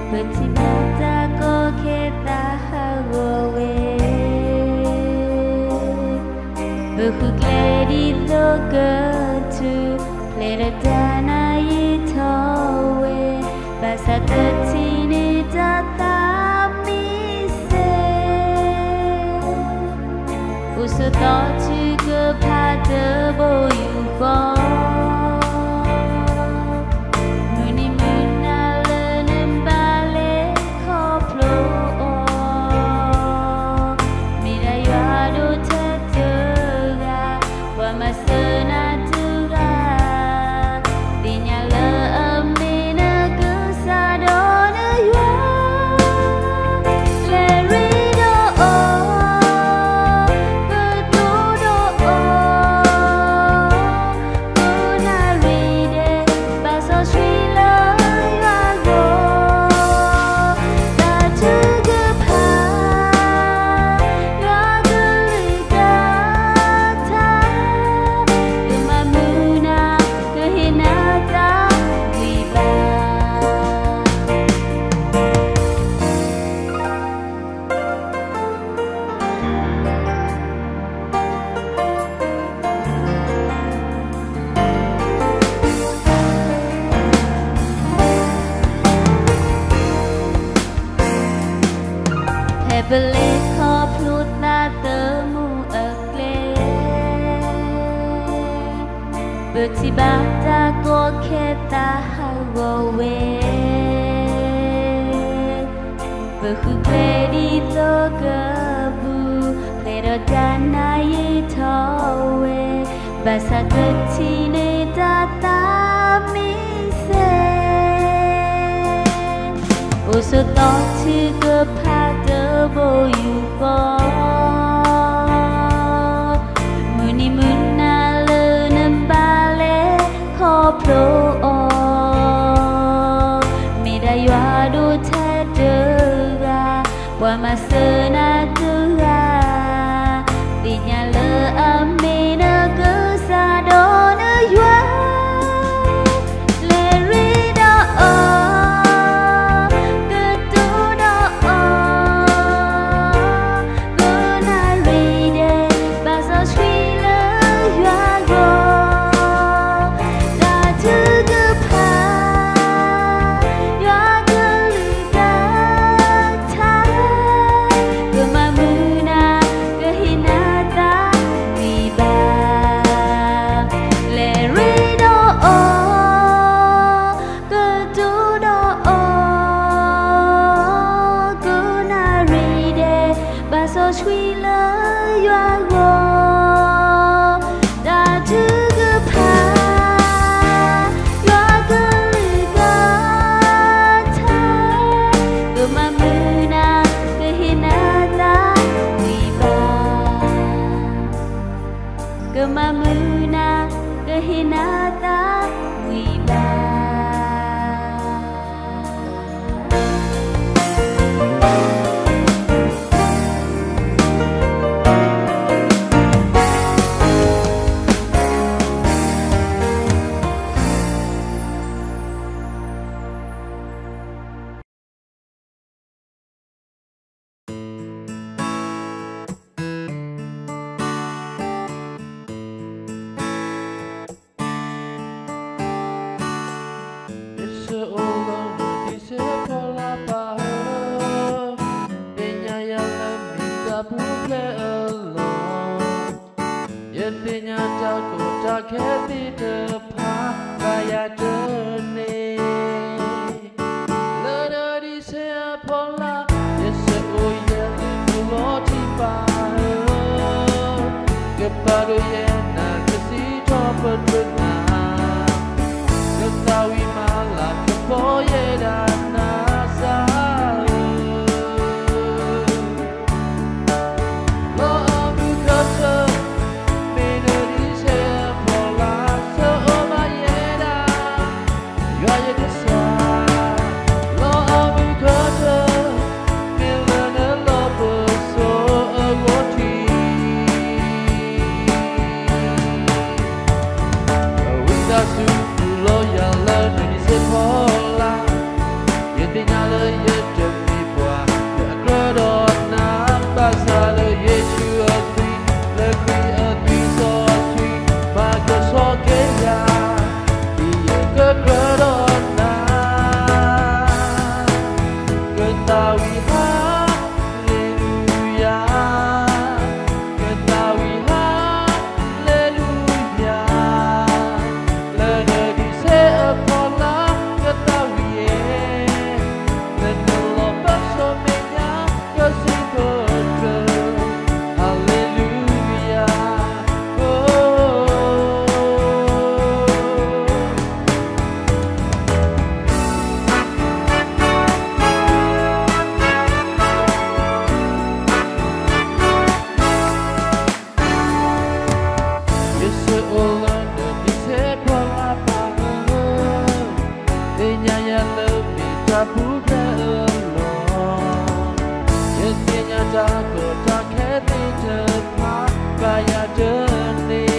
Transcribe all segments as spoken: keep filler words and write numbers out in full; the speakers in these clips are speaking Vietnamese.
Betimata ko kita hagowe Behugledi to go to play the dana yitowe Basa tetini data mise Uso to chugo pada boyu go Beli koplut na temu ekle Betibata ko kita hagowe Behugledi to gebu Pledo dana yitowe Basa ketine data mise Uso to chugo pada boyu go Muni muna le nembale koplo Mida yuadu tedera Wa masena tua Dinya le amina gesadona yuadu Gemamuna kehinata wiba Keti depan kaya dene Lena di sea pola Yese uye limulo tiba Keparu yena kesi topen benang Ketawi malah kepoye dan nasa Lo amu kata ya lebih tabu belum Yetinya takut tak kini cepat Bayar deni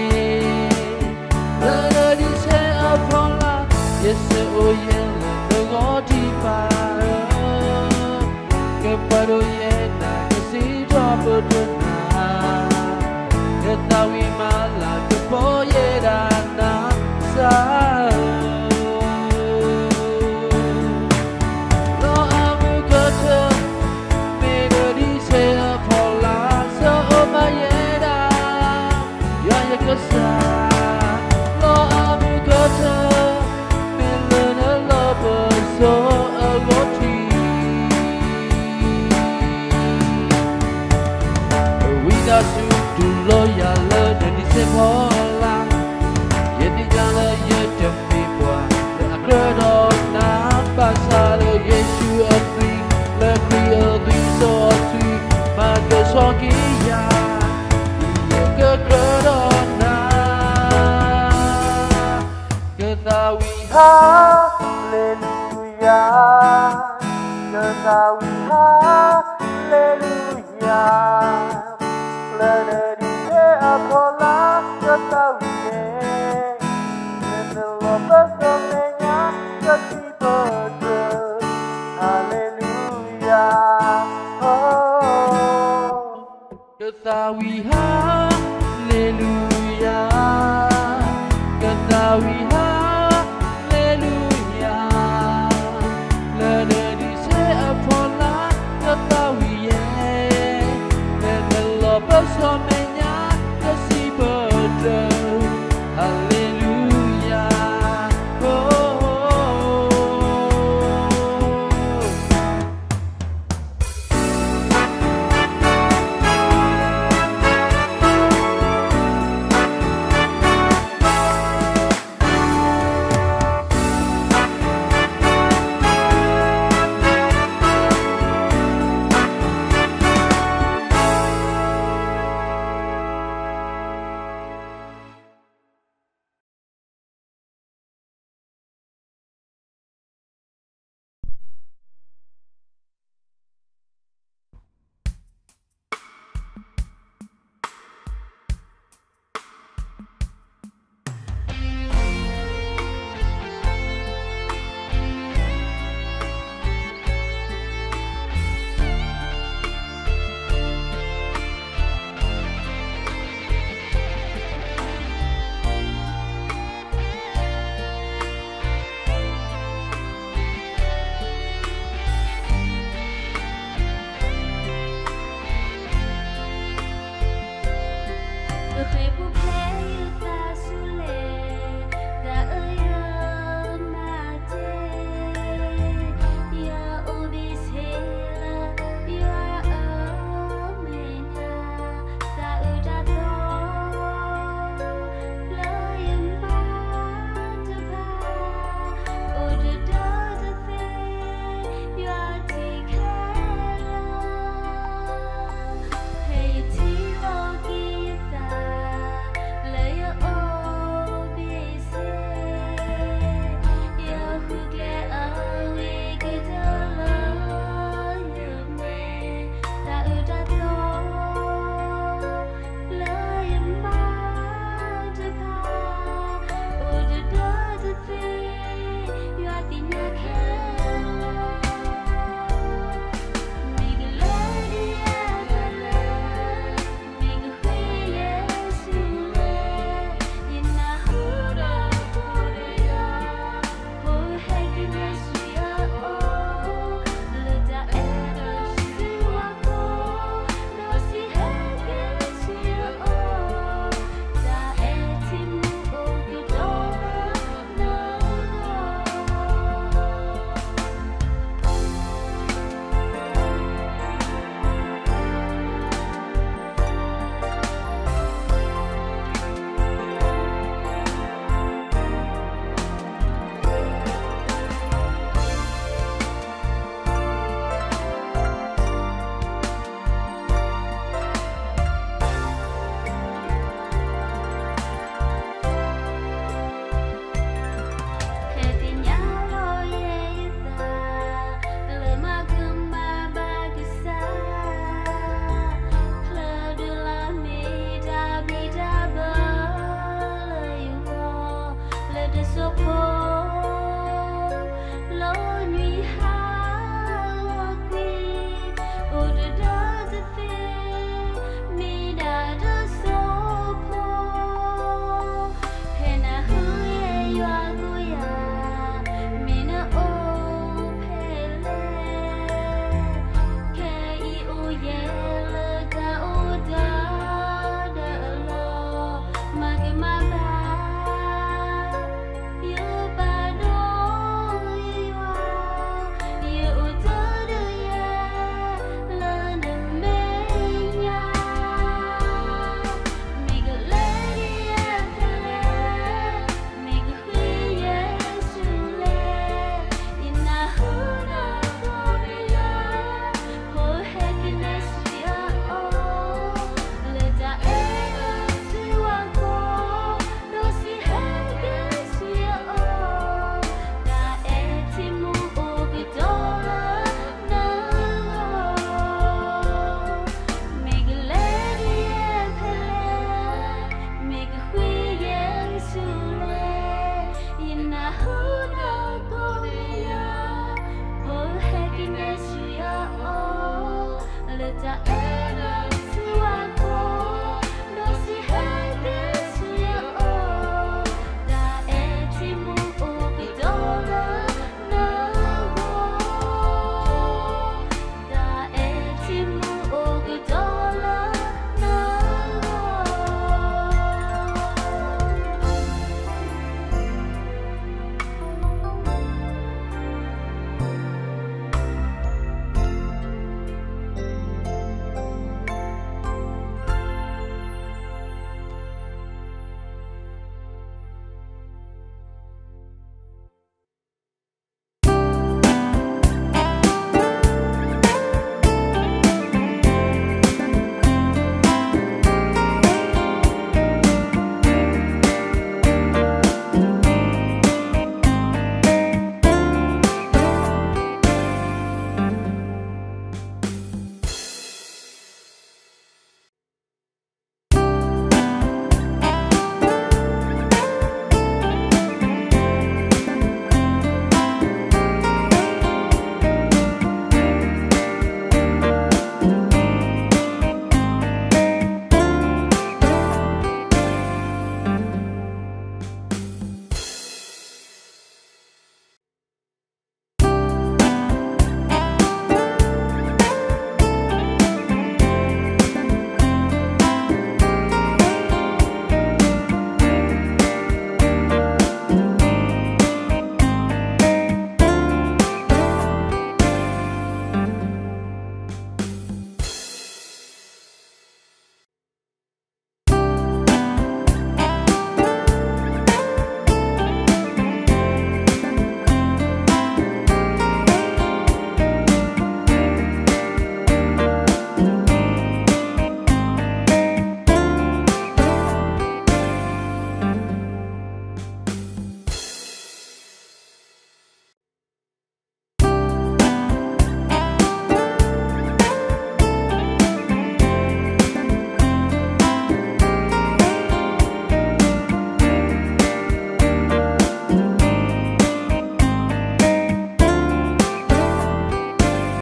Lada di seapola Yese oye lengo di bareng Kepada yena kesida berdena Ketahui malah kepoye dan nasa Lo amu kata Milena lo berso agoti Wida sudu lo ya le Jadi sepola Yedi jala ye demi buah Le akredo nampak sale Yesu atui Le kri atui so atui Maka soki ya Iye kekredo Ketahui haleluya Ketahui haleluya Lada di seapola Ketahui Lada lo bersomenya Ketahui